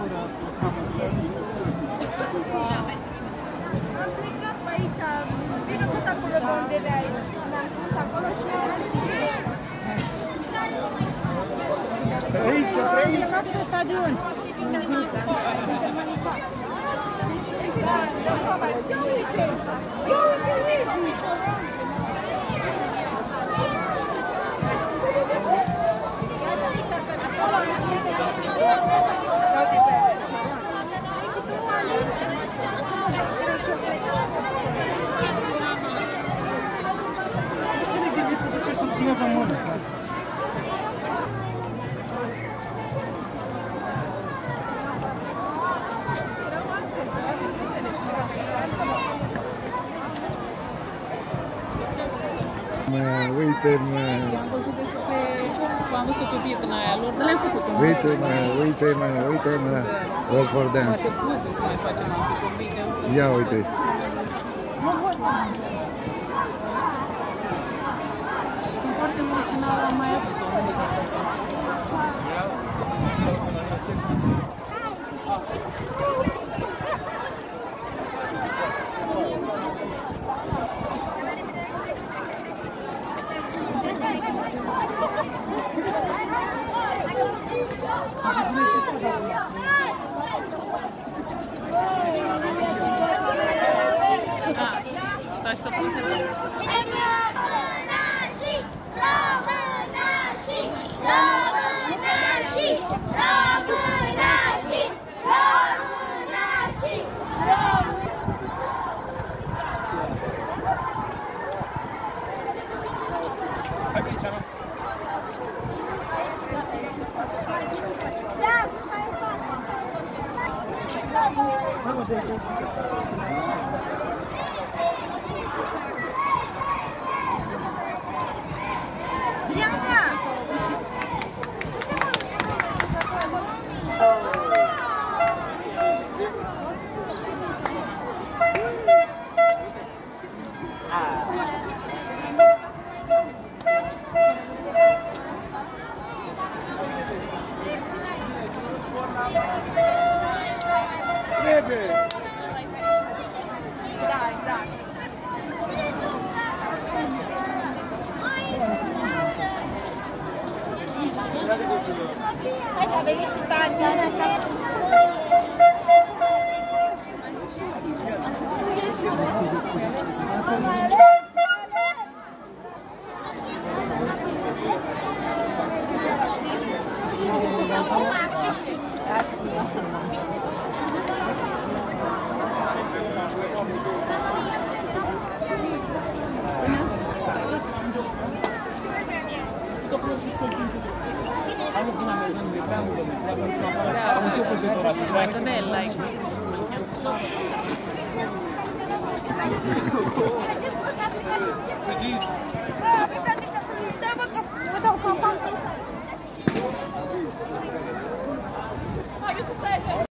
Am plecat pe aici, vină tot acolo de unde le-ai. Ne-am pus acolo și Aici, am plecat pe stadion. Ia uite! Ia uite! Susține pe mână. Uite-mă! Am văzut pe prietena aia lor, dar le-am făcut. Uite-mă, uite-mă, uite-mă! All for dance! Poate poze să mai facem un video. Ia uite! Sunt foarte mulți și n-au mai avut o muzică. Stai, stop, nu se Da, exact. Hai că a venit și tati. Molto bella,